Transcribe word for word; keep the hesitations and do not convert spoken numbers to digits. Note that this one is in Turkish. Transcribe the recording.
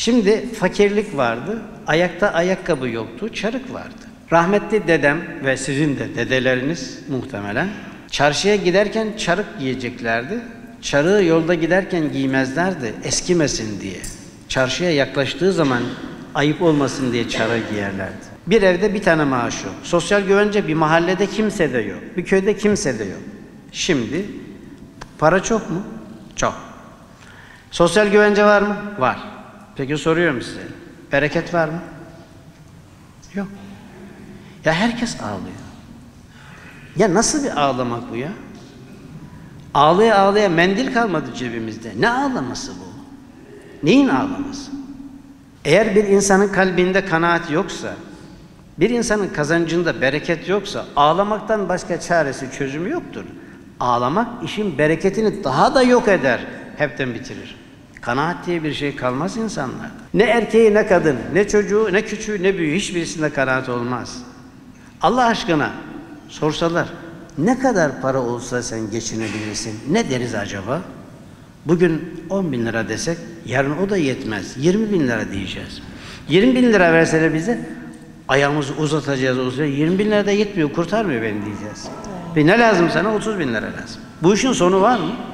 Şimdi fakirlik vardı, ayakta ayakkabı yoktu, çarık vardı. Rahmetli dedem ve sizin de dedeleriniz muhtemelen çarşıya giderken çarık giyeceklerdi. Çarığı yolda giderken giymezlerdi, eskimesin diye. Çarşıya yaklaştığı zaman ayıp olmasın diye çarığı giyerlerdi. Bir evde bir tane maaş yok. Sosyal güvence bir mahallede kimse de yok. Bir köyde kimse de yok. Şimdi para çok mu? Çok. Sosyal güvence var mı? Var. Peki soruyorum size. Bereket var mı? Yok. Ya herkes ağlıyor. Ya nasıl bir ağlamak bu ya? Ağlaya ağlaya mendil kalmadı cebimizde. Ne ağlaması bu? Neyin ağlaması? Eğer bir insanın kalbinde kanaat yoksa, bir insanın kazancında bereket yoksa ağlamaktan başka çaresi, çözümü yoktur. Ağlamak işin bereketini daha da yok eder, hepten bitirir. Kanaat diye bir şey kalmaz insanlarda. Ne erkeği ne kadın, ne çocuğu ne küçüğü ne büyüğü hiçbirisinde kanaat olmaz. Allah aşkına sorsalar ne kadar para olsa sen geçinebilirsin, ne deriz acaba? Bugün on bin lira desek yarın o da yetmez, yirmi bin lira diyeceğiz. yirmi bin lira verseler bize ayağımızı uzatacağız, uzatacağız. yirmi bin lira da yetmiyor, kurtarmıyor beni diyeceğiz. Ve ne lazım sana? otuz bin lira lazım. Bu işin sonu var mı?